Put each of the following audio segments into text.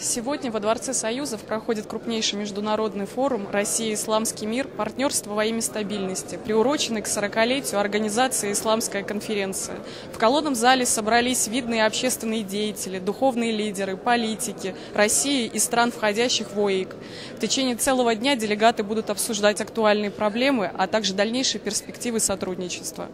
Сегодня во Дворце Союзов проходит крупнейший международный форум «Россия. Исламский мир. Партнерство во имя стабильности», приуроченный к 40-летию организации «Исламская конференция». В колонном зале собрались видные общественные деятели, духовные лидеры, политики России и стран, входящих в ОИК. В течение целого дня делегаты будут обсуждать актуальные проблемы, а также дальнейшие перспективы сотрудничества.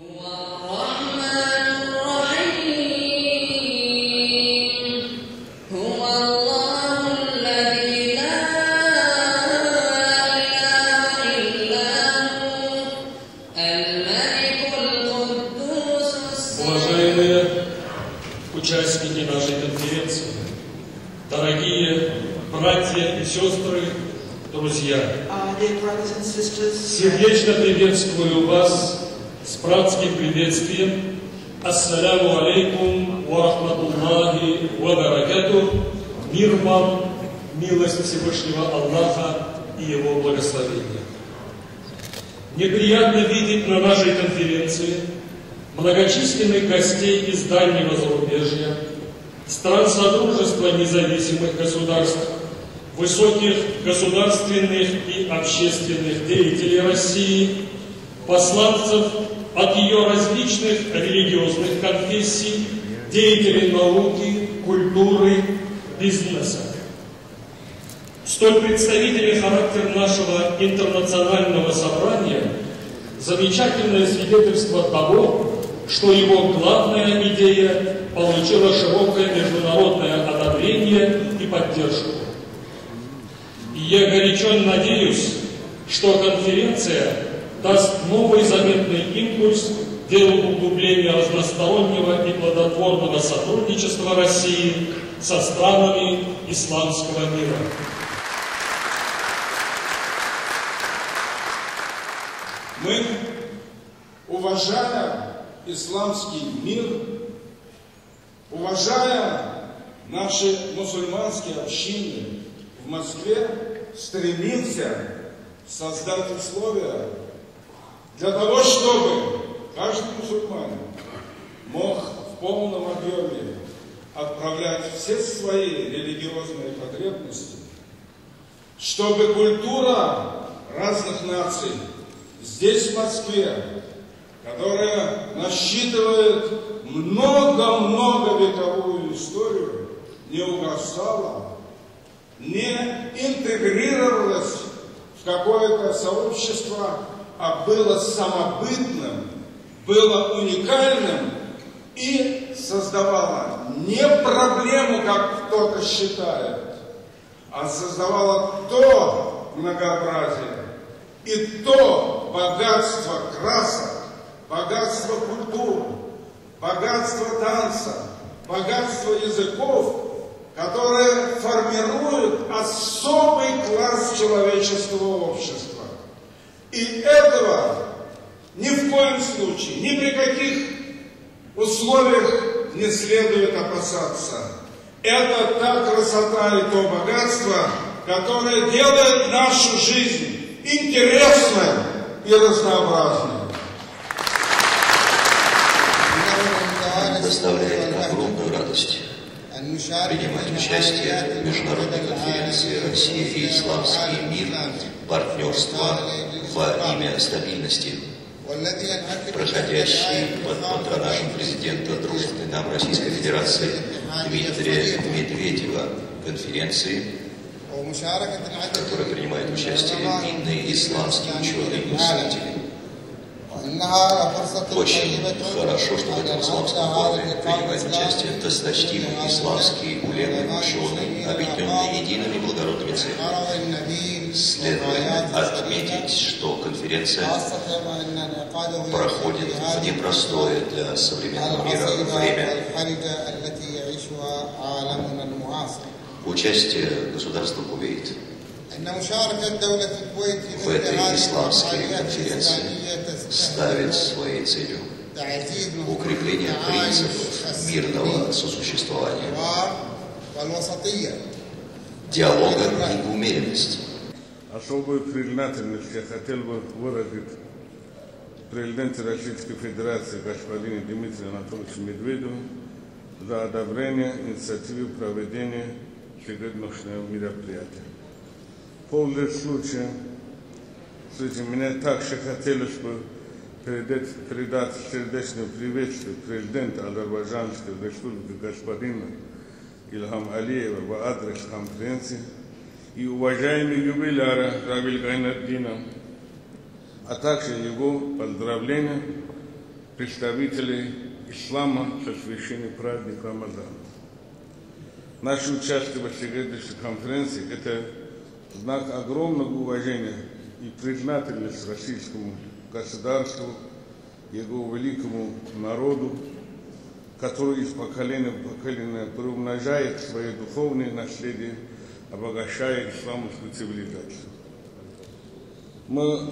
Уважаемые участники нашей конференции, дорогие братья и сестры, друзья, сердечно приветствую вас с братским приветствием. Ассаляму алейкум ва рахматуллахи ва баракатух. Мир вам, милость Всевышнего Аллаха и Его благословения. Мне приятно видеть на нашей конференции многочисленных гостей из дальнего зарубежья, стран Содружества независимых государств, высоких государственных и общественных деятелей России, посланцев от ее различных религиозных конфессий, деятелей науки, культуры, бизнеса. Столь представительный характер нашего интернационального собрания – замечательное свидетельство того, что его главная идея получила широкое международное одобрение и поддержку. И я горячо надеюсь, что конференция даст новый заметный импульс делу углубления разностороннего и плодотворного сотрудничества России со странами исламского мира. Мы, уважая исламский мир, уважая наши мусульманские общины в Москве, стремимся создать условия для того, чтобы каждый мусульманин мог в полном объеме отправлять все свои религиозные потребности, чтобы культура разных наций здесь, в Москве, которая насчитывает много-много вековую историю, не угасала, не интегрировалась в какое-то сообщество, а было самобытным, было уникальным и создавало не проблему, как кто-то считает, а создавало то многообразие и то богатство красок, богатство культуры, богатство танца, богатство языков, которые формируют особый класс человеческого общества. И этого ни в коем случае, ни при каких условиях не следует опасаться. Это та красота и то богатство, которое делает нашу жизнь интересной и разнообразной. Доставляет огромную радость принимать участие в международной конференции «Россия и исламский мир. Партнерство во имя стабильности», проходящей под патронажем президента дружественной нам Российской Федерации Дмитрия Медведева конференции, в которой принимают участие видные исламские ученые и мыслители. Очень хорошо, что в этом исламском форуме принимают участие досточтимые исламские улемы, ученые, объединенные едиными благородными целями. Следует отметить, что конференция проходит в непростое для современного мира время. Участие государства Кувейт в этой исламской конференции ставит своей целью укрепление принципов мирного сосуществования, диалога и умеренности. Особую признательность я хотел бы выразить президенту Российской Федерации господину Дмитрию Анатольевичу Медведеву за одобрение инициативы проведения сегодняшнего мероприятия. Пользуясь случаем, мне также хотелось бы передать сердечное приветствие президента Азербайджанской республики господина Ильхам Алиева в адрес конференции и уважаемый юбиляра Равиль Гайнетдина, а также его поздравления представителей ислама со священным праздником Рамадан. Наше участие в сегодняшней конференции – это знак огромного уважения и признательности российскому государству, его великому народу, который из поколения в поколение приумножает свое духовное наследие, обогащая исламскую цивилизацию. Мы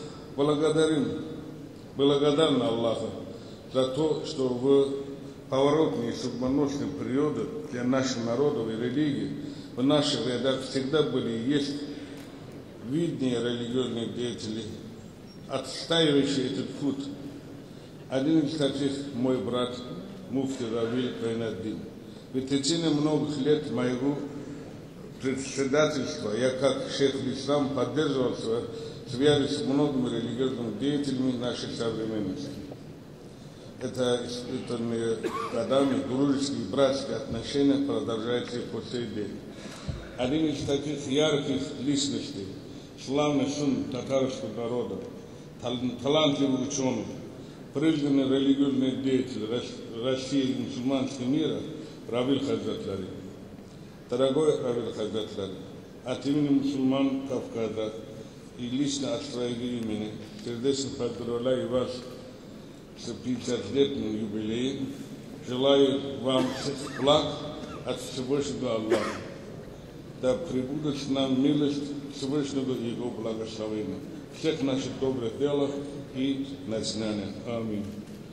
благодарны Аллаху за то, что в поворотные и судьбоносные периоды для наших народов и религий в наших рядах всегда были и есть видные религиозные деятели, отстаивающие этот путь. Один из таких мой брат муфти Равиль Гайнетдин. В течение многих лет моего председательства я как шейх ислам поддерживал связи с многими религиозными деятелями нашей современности. Это испытанные годами дружеские и братские отношения продолжаются по сей день. Один из таких ярких личностей, славный сын татарского народа, талантливый ученый, признанный религиозный деятель России и мусульманского мира Равиль Хазратлари. Дорогой Равиль Хазратлари, от имени мусульман Кавказа и лично от своего имени сердечно поздравляю вас с 50-летним юбилеем. Желаю вам благ от Всевышнего Аллаха. Да пребудет с нами милость Всевышнего и Его благословения. Всех наших добрых делах и начинаний. Аминь.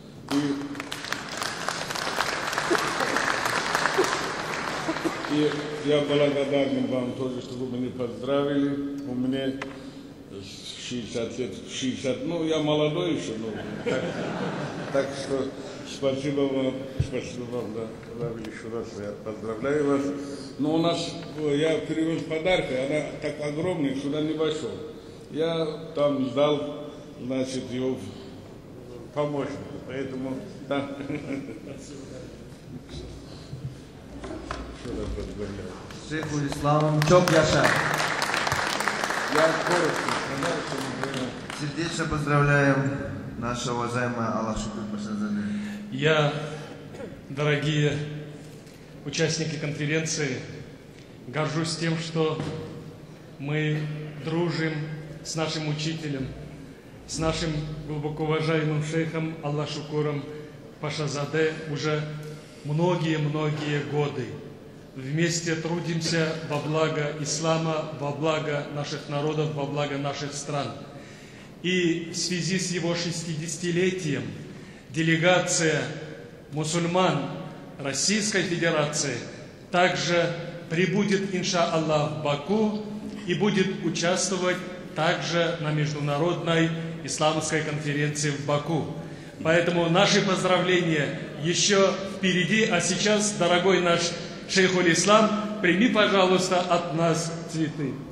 И я благодарен вам тоже, что вы меня поздравили. У меня 60 лет, 60, я молодой еще, так что спасибо вам, да, Равиль, еще раз я поздравляю вас. Но у нас, я привез подарки, она так огромная, сюда не вошел. Я там ждал, значит, его помощника, поэтому, да. Шейху Исламом çok yaşa. Я коротко сказал, что мы Сердечно поздравляем нашего уважаемого Аллах Шукур Пашазаде. Я, дорогие участники конференции, горжусь тем, что мы дружим с нашим учителем, с нашим глубоко уважаемым шейхом Аллах Шукуром Пашазаде уже многие-многие годы. Вместе трудимся во благо ислама, во благо наших народов, во благо наших стран. И в связи с его 60-летием делегация мусульман Российской Федерации также прибудет, иншаллах, в Баку и будет участвовать также на международной исламской конференции в Баку. Поэтому наши поздравления еще впереди, а сейчас, дорогой наш Шейхуль Ислам, прими, пожалуйста, от нас цветы.